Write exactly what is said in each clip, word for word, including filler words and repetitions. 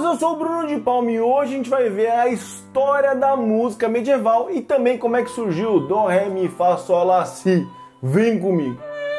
eu sou o Bruno de Palma e hoje a gente vai ver a história da música medieval e também como é que surgiu o Dó, Ré, Mi, Fá, Sol, Lá, Si. Vem comigo!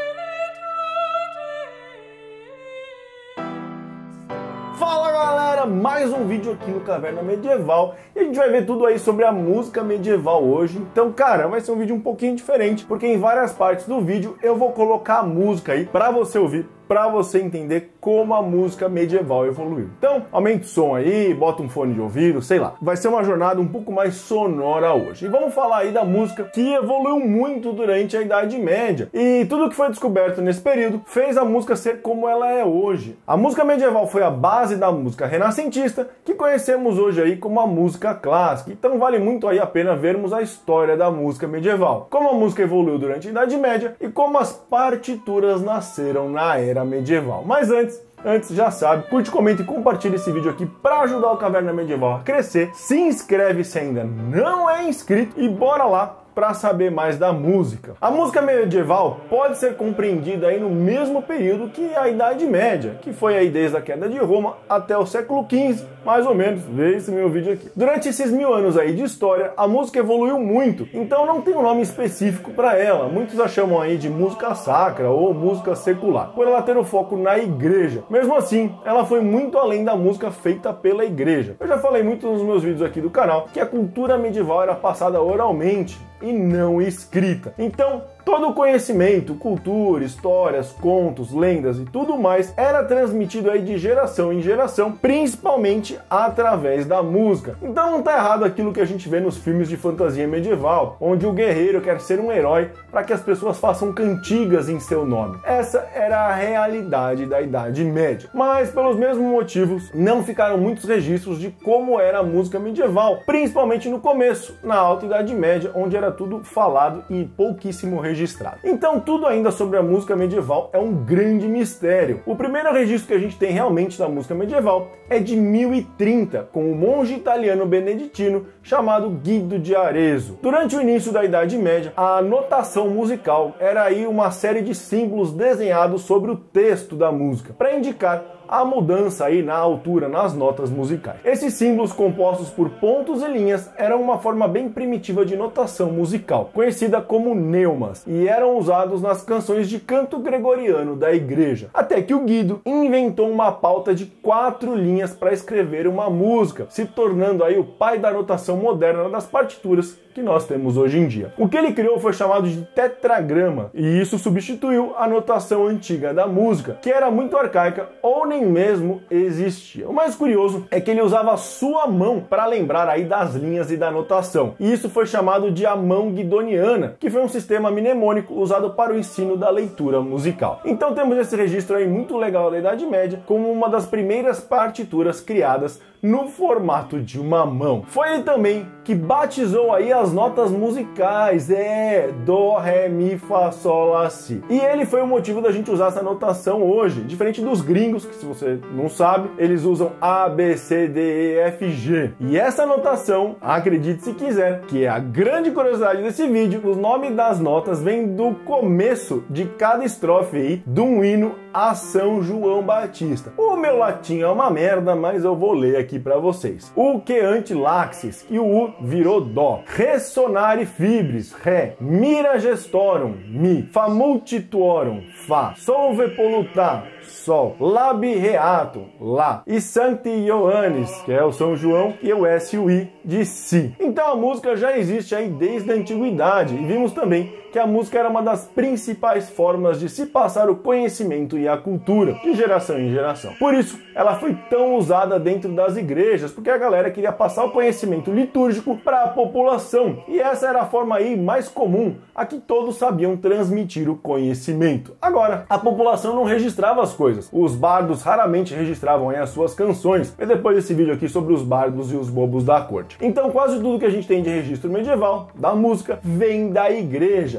Fala galera, mais um vídeo aqui no Caverna Medieval e a gente vai ver tudo aí sobre a música medieval hoje. Então, cara, vai ser um vídeo um pouquinho diferente, porque em várias partes do vídeo eu vou colocar a música aí pra você ouvir, pra você entender como a música medieval evoluiu. Então, aumente o som aí, bota um fone de ouvido, sei lá. Vai ser uma jornada um pouco mais sonora hoje. E vamos falar aí da música que evoluiu muito durante a Idade Média. E tudo que foi descoberto nesse período fez a música ser como ela é hoje. A música medieval foi a base da música renascentista, que conhecemos hoje aí como a música clássica. Então vale muito aí a pena vermos a história da música medieval. Como a música evoluiu durante a Idade Média e como as partituras nasceram na era medieval. Mas antes, Antes, já sabe, curte, comenta e compartilha esse vídeo aqui para ajudar o Caverna Medieval a crescer. Se inscreve se ainda não é inscrito e bora lá para saber mais da música. A música medieval pode ser compreendida aí no mesmo período que a Idade Média, que foi aí desde a queda de Roma até o século quinze, mais ou menos. Vê esse meu vídeo aqui. Durante esses mil anos aí de história, a música evoluiu muito, então não tem um nome específico para ela. Muitos a chamam aí de música sacra ou música secular, por ela ter o foco na igreja. Mesmo assim, ela foi muito além da música feita pela igreja. Eu já falei muito nos meus vídeos aqui do canal que a cultura medieval era passada oralmente e não escrita. Então, todo o conhecimento, cultura, histórias, contos, lendas e tudo mais era transmitido aí de geração em geração, principalmente através da música. Então não tá errado aquilo que a gente vê nos filmes de fantasia medieval, onde o guerreiro quer ser um herói para que as pessoas façam cantigas em seu nome. Essa era a realidade da Idade Média. Mas pelos mesmos motivos, não ficaram muitos registros de como era a música medieval, principalmente no começo, na Alta Idade Média, onde era tudo falado e pouquíssimo registrado. Registrado. Então tudo ainda sobre a música medieval é um grande mistério. O primeiro registro que a gente tem realmente da música medieval é de mil e trinta, com o monge italiano beneditino chamado Guido de Arezzo. Durante o início da Idade Média, a notação musical era aí uma série de símbolos desenhados sobre o texto da música, para indicar a mudança aí na altura, nas notas musicais. Esses símbolos compostos por pontos e linhas eram uma forma bem primitiva de notação musical, conhecida como neumas, e eram usados nas canções de canto gregoriano da igreja. Até que o Guido inventou uma pauta de quatro linhas para escrever uma música, se tornando aí o pai da notação moderna das partituras que nós temos hoje em dia. O que ele criou foi chamado de tetragrama, e isso substituiu a notação antiga da música, que era muito arcaica ou nem mesmo existia. O mais curioso é que ele usava a sua mão para lembrar aí das linhas e da notação, e isso foi chamado de a mão guidoniana, que foi um sistema mnemônico usado para o ensino da leitura musical. Então temos esse registro aí muito legal da Idade Média como uma das primeiras partituras criadas no formato de uma mão. Foi ele também que batizou aí as notas musicais, é Dó, Ré, Mi, Fá, Sol, Lá, Si. E ele foi o motivo da gente usar essa notação hoje, diferente dos gringos, que se você não sabe, eles usam A, B, C, D, E, F, G. E essa notação, acredite se quiser, que é a grande curiosidade desse vídeo, os nomes das notas vêm do começo de cada estrofe aí de um hino a São João Batista. O meu latim é uma merda, mas eu vou ler aqui para vocês. O que ante laxis, e o U virou Dó. Ressonare fibris, Ré. Mira gestorum, Mi. Famultituorum, Fá. Solve polutar, Sol. Labi reatum, Lá. E Sancti Ioannis, que é o São João, e o S e o I de Si. Então a música já existe aí desde a antiguidade, e vimos também que a música era uma das principais formas de se passar o conhecimento e a cultura, de geração em geração. Por isso, ela foi tão usada dentro das igrejas, porque a galera queria passar o conhecimento litúrgico para a população, e essa era a forma aí mais comum, a que todos sabiam transmitir o conhecimento. Agora, a população não registrava as coisas. Os bardos raramente registravam aí as suas canções, e depois desse vídeo aqui sobre os bardos e os bobos da corte. Então, quase tudo que a gente tem de registro medieval, da música, vem da igreja.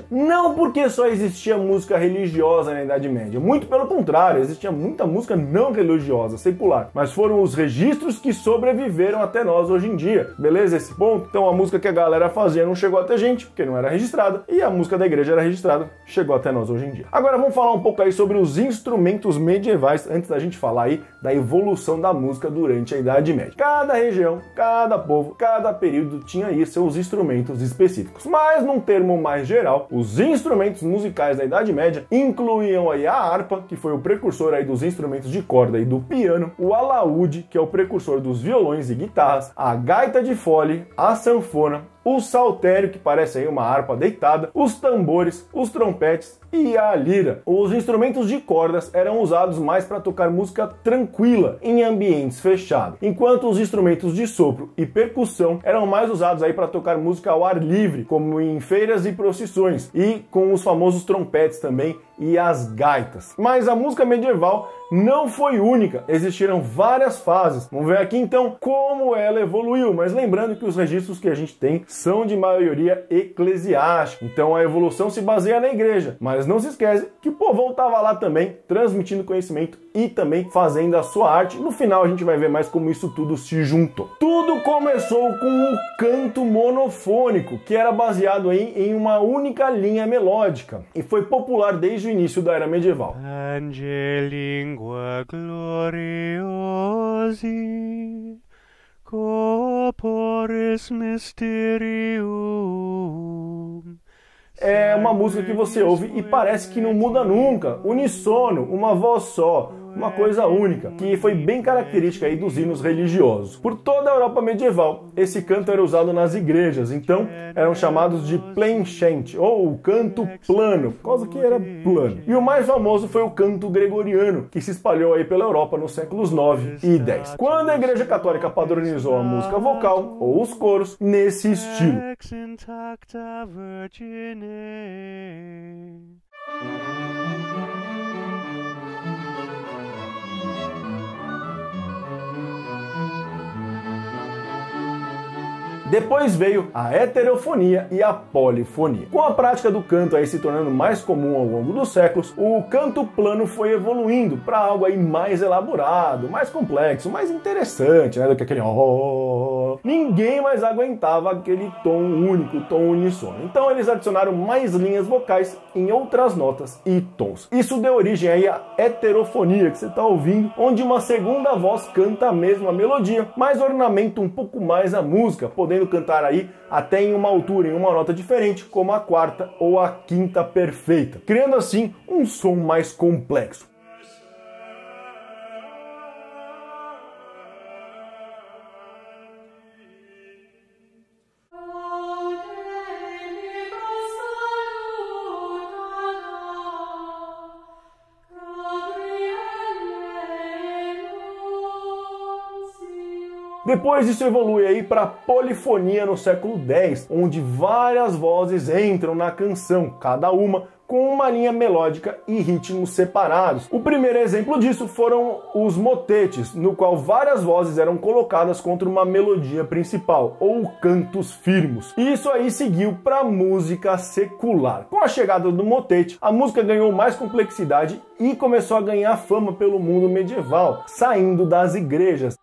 Média? Não porque só existia música religiosa na Idade Média, muito pelo contrário, existia muita música não religiosa, secular, mas foram os registros que sobreviveram até nós hoje em dia, beleza? Esse ponto? Então a música que a galera fazia não chegou até gente, porque não era registrada, e a música da igreja era registrada, chegou até nós hoje em dia. Agora vamos falar um pouco aí sobre os instrumentos medievais, antes da gente falar aí da evolução da música durante a Idade Média. Cada região, cada povo, cada período tinha aí seus instrumentos específicos, mas num termo mais geral, os instrumentos musicais da Idade Média incluíam aí a harpa, que foi o precursor aí dos instrumentos de corda e do piano, o alaúde, que é o precursor dos violões e guitarras, a gaita de fole, a sanfona, o saltério, que parece aí uma harpa deitada, os tambores, os trompetes e a lira. Os instrumentos de cordas eram usados mais para tocar música tranquila, em ambientes fechados, enquanto os instrumentos de sopro e percussão eram mais usados aí para tocar música ao ar livre, como em feiras e procissões, e com os famosos trompetes também e as gaitas. Mas a música medieval não foi única, existiram várias fases. Vamos ver aqui então como ela evoluiu, mas lembrando que os registros que a gente tem são de maioria eclesiástica, então a evolução se baseia na igreja, mas não se esquece que o povão estava lá também, transmitindo conhecimento e também fazendo a sua arte. No final a gente vai ver mais como isso tudo se juntou. Tudo começou com um canto monofônico, que era baseado aí em uma única linha melódica, e foi popular desde o início da era medieval. Angelingua gloriosi, corporis mysterium. É uma música que você ouve e parece que não muda nunca, unissono, uma voz só, uma coisa única, que foi bem característica aí dos hinos religiosos. Por toda a Europa medieval, esse canto era usado nas igrejas, então eram chamados de plain chant, ou canto plano, por causa que era plano. E o mais famoso foi o canto gregoriano, que se espalhou aí pela Europa nos séculos nove e dez, quando a Igreja Católica padronizou a música vocal, ou os coros, nesse estilo. Depois veio a heterofonia e a polifonia. Com a prática do canto aí se tornando mais comum ao longo dos séculos, o canto plano foi evoluindo para algo aí mais elaborado, mais complexo, mais interessante, né, do que aquele oh. Ninguém mais aguentava aquele tom único, tom uníssono. Então eles adicionaram mais linhas vocais em outras notas e tons. Isso deu origem aí à heterofonia que você está ouvindo, onde uma segunda voz canta a mesma melodia, mas ornamenta um pouco mais a música, podendo cantar aí até em uma altura, em uma nota diferente, como a quarta ou a quinta perfeita, criando assim um som mais complexo. Depois isso evolui aí para a polifonia no século dez, onde várias vozes entram na canção, cada uma com uma linha melódica e ritmos separados. O primeiro exemplo disso foram os motetes, no qual várias vozes eram colocadas contra uma melodia principal, ou cantos firmos. E isso aí seguiu para a música secular. Com a chegada do motete, a música ganhou mais complexidade e começou a ganhar fama pelo mundo medieval, saindo das igrejas.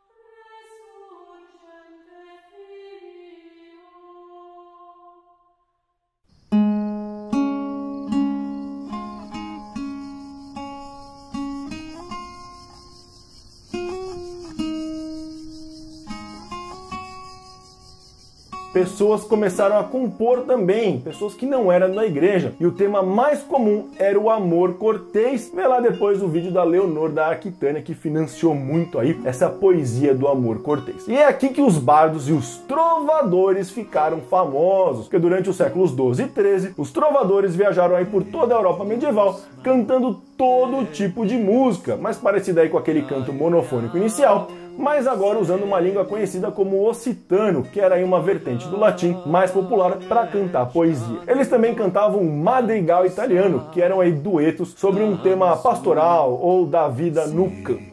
Pessoas começaram a compor também, pessoas que não eram da igreja. E o tema mais comum era o amor cortês. Vê lá depois o vídeo da Leonor da Aquitânia, que financiou muito aí essa poesia do amor cortês. E é aqui que os bardos e os trovadores ficaram famosos, porque durante os séculos doze e treze, os trovadores viajaram aí por toda a Europa medieval, cantando todo tipo de música, mais parecida aí com aquele canto monofônico inicial, mas agora usando uma língua conhecida como occitano, que era aí uma vertente do latim mais popular para cantar poesia. Eles também cantavam um madrigal italiano, que eram aí duetos sobre um tema pastoral ou da vida no campo.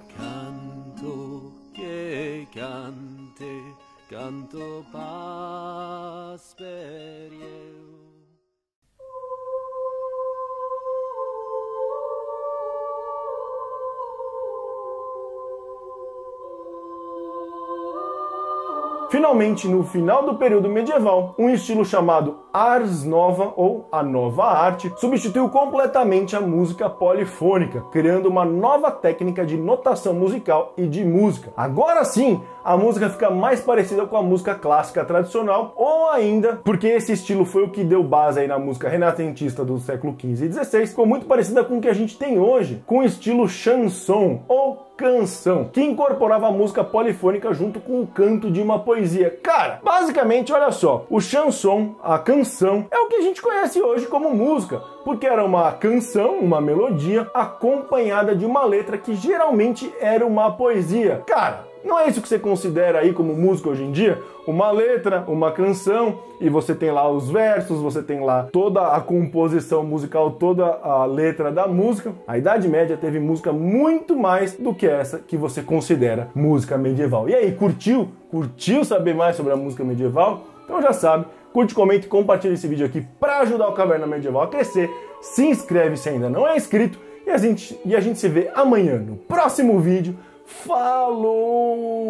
Finalmente, no final do período medieval, um estilo chamado Ars Nova, ou a Nova Arte, substituiu completamente a música polifônica, criando uma nova técnica de notação musical e de música. Agora sim, a música fica mais parecida com a música clássica tradicional, ou ainda, porque esse estilo foi o que deu base aí na música renascentista do século quinze e dezesseis, ficou muito parecida com o que a gente tem hoje, com o estilo chanson, ou canção, que incorporava a música polifônica junto com o canto de uma poesia. Cara, basicamente, olha só, o chanson, a canção, é o que a gente conhece hoje como música, porque era uma canção, uma melodia, acompanhada de uma letra que geralmente era uma poesia. Cara, não é isso que você considera aí como música hoje em dia? Uma letra, uma canção, e você tem lá os versos, você tem lá toda a composição musical, toda a letra da música. A Idade Média teve música muito mais do que essa que você considera música medieval. E aí, curtiu? Curtiu saber mais sobre a música medieval? Então já sabe, curte, comenta e compartilha esse vídeo aqui para ajudar o Caverna Medieval a crescer. Se inscreve se ainda não é inscrito e a gente, e a gente se vê amanhã no próximo vídeo. Falou!